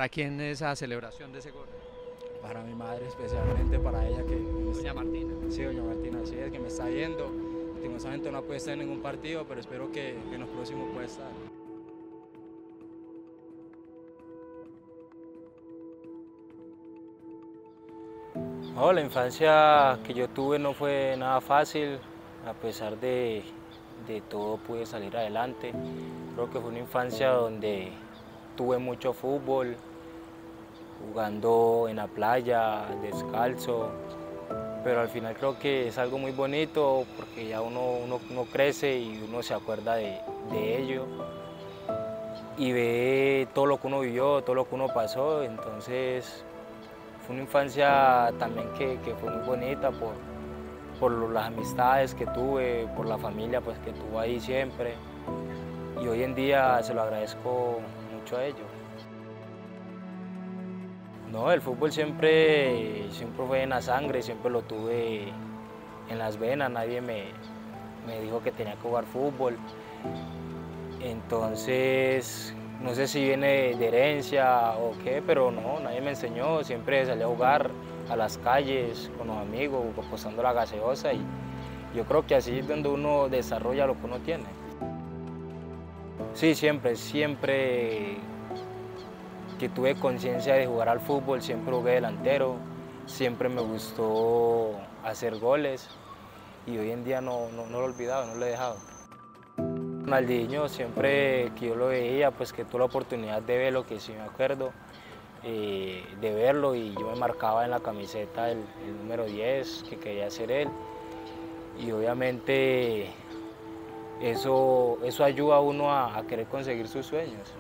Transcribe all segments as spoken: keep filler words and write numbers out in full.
¿Para quién esa celebración de ese gol? Para mi madre, especialmente para ella que... Doña Martina. Sí, doña Martina, así es, que me está viendo. Lastimosamente no puede estar en ningún partido, pero espero que en los próximos pueda estar. No, la infancia que yo tuve no fue nada fácil, a pesar de, de todo pude salir adelante. Creo que fue una infancia donde tuve mucho fútbol, jugando en la playa, descalzo, pero al final creo que es algo muy bonito porque ya uno, uno, uno crece y uno se acuerda de, de ello y ve todo lo que uno vivió, todo lo que uno pasó, entonces fue una infancia también que, que fue muy bonita por, por las amistades que tuve, por la familia pues, que tuve ahí siempre y hoy en día se lo agradezco mucho a ellos. No, el fútbol siempre, siempre fue en la sangre, siempre lo tuve en las venas, nadie me, me dijo que tenía que jugar fútbol. Entonces, no sé si viene de herencia o qué, pero no, nadie me enseñó, siempre salí a jugar a las calles con los amigos, apostando la gaseosa y yo creo que así es donde uno desarrolla lo que uno tiene. Sí, siempre, siempre que tuve conciencia de jugar al fútbol, siempre jugué delantero, siempre me gustó hacer goles y hoy en día no, no, no lo he olvidado, no lo he dejado. Ronaldinho, siempre que yo lo veía, pues que tuve la oportunidad de verlo, que sí me acuerdo, eh, de verlo y yo me marcaba en la camiseta el, el número diez, que quería ser él y obviamente eso, eso ayuda a uno a, a querer conseguir sus sueños.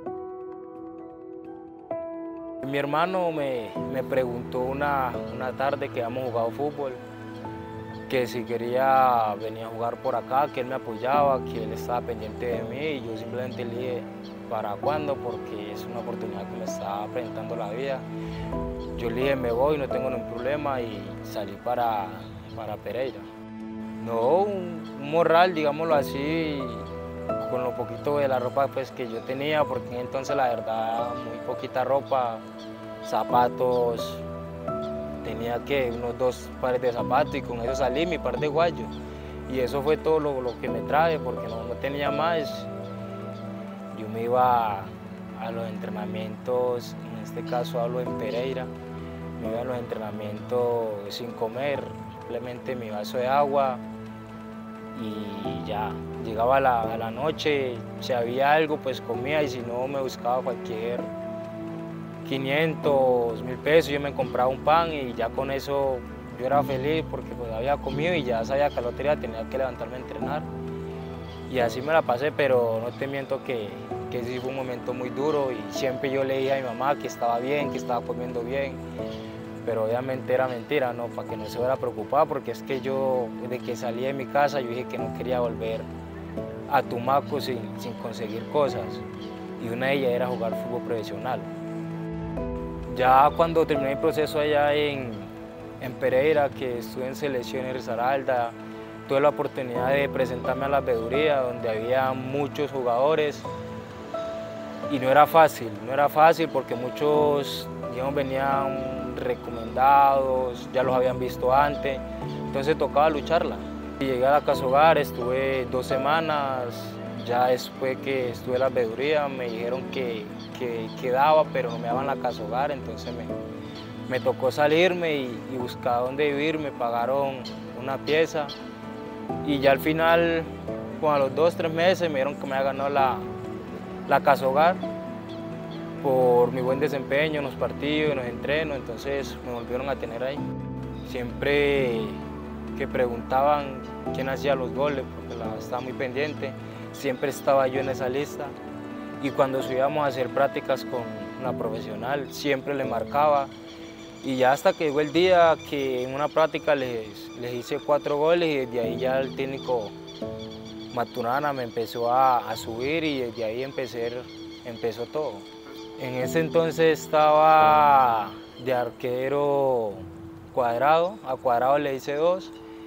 Mi hermano me, me preguntó una, una tarde que habíamos jugado fútbol, que si quería venir a jugar por acá, que él me apoyaba, que él estaba pendiente de mí y yo simplemente le dije para cuándo, porque es una oportunidad que me está presentando la vida. Yo le dije me voy, no tengo ningún problema y salí para, para Pereira. No, un, un morral, digámoslo así, con lo poquito de la ropa pues, que yo tenía, porque entonces la verdad muy poquita ropa, zapatos, tenía que unos dos pares de zapatos y con eso salí, mi par de guayos. Y eso fue todo lo, lo que me traje porque no, no tenía más. Yo me iba a, a los entrenamientos, en este caso hablo en Pereira, me iba a los entrenamientos sin comer, simplemente mi vaso de agua y ya. Llegaba a la, a la noche, si había algo pues comía y si no me buscaba cualquier quinientos, mil pesos, yo me compraba un pan y ya con eso yo era feliz porque pues había comido y ya sabía que al otro día tenía que levantarme a entrenar. Y así me la pasé, pero no te miento que, que sí fue un momento muy duro y siempre yo le dije a mi mamá que estaba bien, que estaba comiendo bien, pero obviamente era mentira, ¿no? Para que no se fuera a preocupar, porque es que yo, desde que salí de mi casa, yo dije que no quería volver a Tumaco sin, sin conseguir cosas y una de ellas era jugar fútbol profesional. Ya cuando terminé el proceso allá en, en Pereira, que estuve en selección en Risaralda, tuve la oportunidad de presentarme a la veeduría, donde había muchos jugadores y no era fácil, no era fácil porque muchos, digamos, venían recomendados, ya los habían visto antes, entonces tocaba lucharla. Y llegué a la Casa Hogar, estuve dos semanas, ya después que estuve en la veeduría me dijeron que, que quedaba, pero no me daban la Casa Hogar, entonces me, me tocó salirme y, y buscar dónde vivir, me pagaron una pieza y ya al final, como a los dos, tres meses, me dijeron que me había ganado la, la Casa Hogar por mi buen desempeño en los partidos, en los entrenos, entonces me volvieron a tener ahí. Siempre que preguntaban quién hacía los goles, porque la, estaba muy pendiente, siempre estaba yo en esa lista y cuando subíamos a hacer prácticas con una profesional siempre le marcaba y ya hasta que llegó el día que en una práctica les, les hice cuatro goles y desde ahí ya el técnico Maturana me empezó a, a subir y desde ahí empecé, empezó todo. En ese entonces estaba de arquero Cuadrado, a Cuadrado le hice dos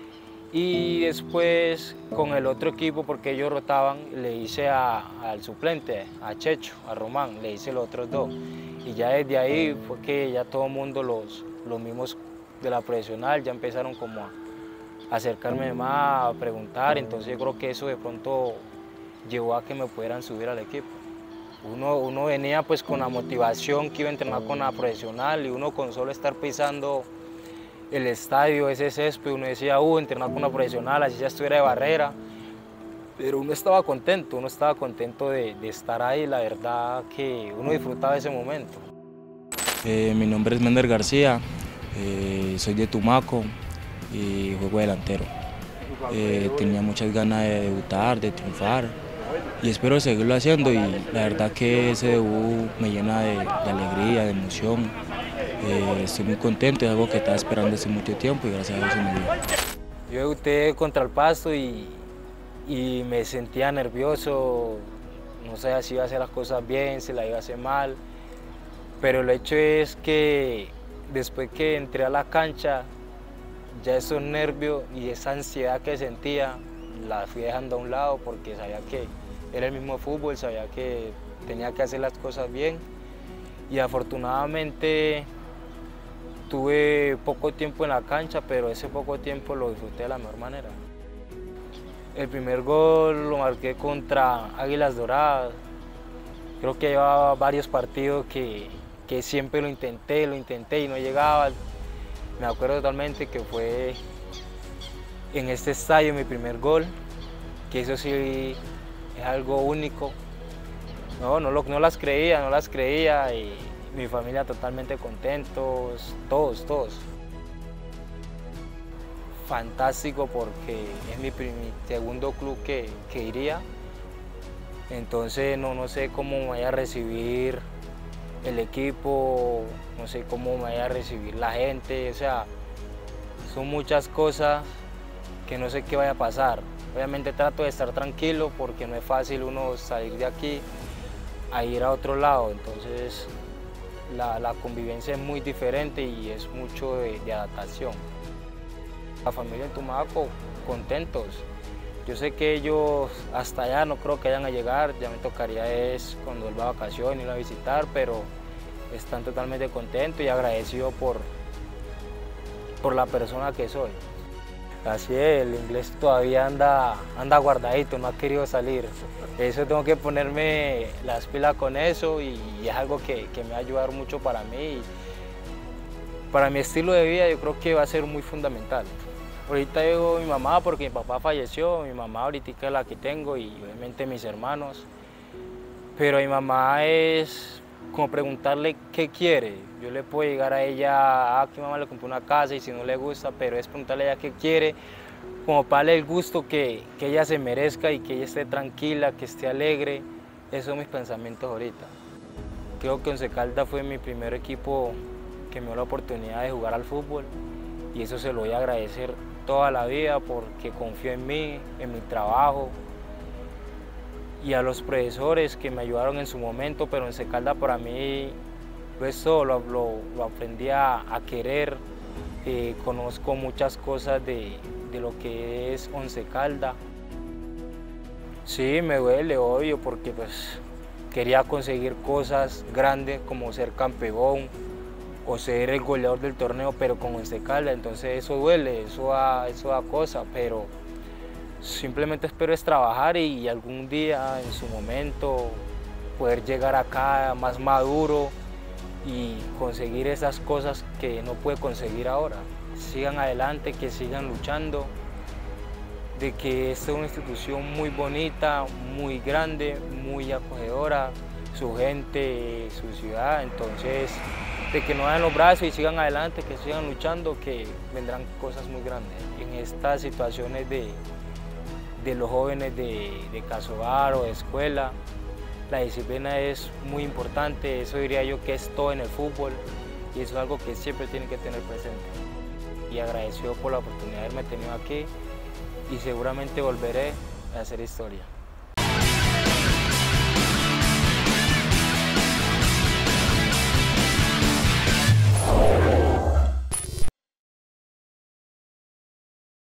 y después con el otro equipo, porque ellos rotaban, le hice a, al suplente, a Checho, a Román, le hice los otros dos. Y ya desde ahí fue que ya todo el mundo, los, los mismos de la profesional, ya empezaron como a acercarme más, a preguntar, entonces yo creo que eso de pronto llevó a que me pudieran subir al equipo. Uno, uno venía pues con la motivación que iba a entrenar con la profesional y uno con solo estar pisando el estadio, ese césped, uno decía, uh, entrenar con una profesional, así ya estuviera de barrera, pero uno estaba contento, uno estaba contento de, de estar ahí, la verdad que uno disfrutaba ese momento. Eh, mi nombre es Mender García, eh, soy de Tumaco y juego delantero. Eh, tenía muchas ganas de debutar, de triunfar y espero seguirlo haciendo, y la verdad que ese debut me llena de, de alegría, de emoción. Eh, estoy muy contento, es algo que estaba esperando hace mucho tiempo y gracias a Dios se me dio. Yo debuté contra el Pasto y, y me sentía nervioso, no sabía si iba a hacer las cosas bien, si las iba a hacer mal, pero el hecho es que después que entré a la cancha, ya esos nervios y esa ansiedad que sentía, la fui dejando a un lado porque sabía que era el mismo fútbol, sabía que tenía que hacer las cosas bien, y afortunadamente tuve poco tiempo en la cancha, pero ese poco tiempo lo disfruté de la mejor manera. El primer gol lo marqué contra Águilas Doradas. Creo que llevaba varios partidos que, que siempre lo intenté, lo intenté y no llegaba. Me acuerdo totalmente que fue en este estadio mi primer gol, que eso sí es algo único. No, no, lo, no las creía, no las creía, y mi familia totalmente contentos, todos, todos. Fantástico porque es mi, mi segundo club que, que iría, entonces no, no sé cómo me vaya a recibir el equipo, no sé cómo me vaya a recibir la gente, o sea, son muchas cosas que no sé qué vaya a pasar. Obviamente trato de estar tranquilo porque no es fácil uno salir de aquí a ir a otro lado, entonces la, la convivencia es muy diferente y es mucho de, de adaptación. La familia en Tumaco, contentos. Yo sé que ellos hasta allá no creo que vayan a llegar, ya me tocaría es cuando vuelva a vacaciones ir a visitar, pero están totalmente contentos y agradecidos por, por la persona que soy. Así es, el inglés todavía anda, anda guardadito, no ha querido salir. Eso tengo que ponerme las pilas con eso, y es algo que, que me va a ayudar mucho para mí. Para mi estilo de vida yo creo que va a ser muy fundamental. Ahorita digo mi mamá porque mi papá falleció, mi mamá ahorita es la que tengo y obviamente mis hermanos. Pero mi mamá es como preguntarle qué quiere. Yo le puedo llegar a ella, ah, que mamá le compré una casa y si no le gusta, pero es preguntarle a ella qué quiere, como para darle el gusto que, que ella se merezca y que ella esté tranquila, que esté alegre. Esos son mis pensamientos ahorita. Creo que Once Caldas fue mi primer equipo que me dio la oportunidad de jugar al fútbol, y eso se lo voy a agradecer toda la vida porque confió en mí, en mi trabajo, y a los profesores que me ayudaron en su momento, pero Once Caldas para mí pues todo lo, lo, lo aprendí a, a querer. Eh, conozco muchas cosas de, de lo que es Once Caldas. Sí, me duele, obvio, porque pues quería conseguir cosas grandes como ser campeón o ser el goleador del torneo, pero con Once Caldas, entonces eso duele, eso da, eso da cosa, pero simplemente espero es trabajar y, y algún día en su momento poder llegar acá más maduro y conseguir esas cosas que no puede conseguir ahora. Sigan adelante, que sigan luchando, de que esta es una institución muy bonita, muy grande, muy acogedora, su gente, su ciudad, entonces de que no den los brazos y sigan adelante, que sigan luchando, que vendrán cosas muy grandes. En estas situaciones de, de los jóvenes de, de Caso Hogar o de escuela, la disciplina es muy importante, eso diría yo que es todo en el fútbol, y eso es algo que siempre tienen que tener presente. Y agradecido por la oportunidad de haberme tenido aquí, y seguramente volveré a hacer historia. Oh,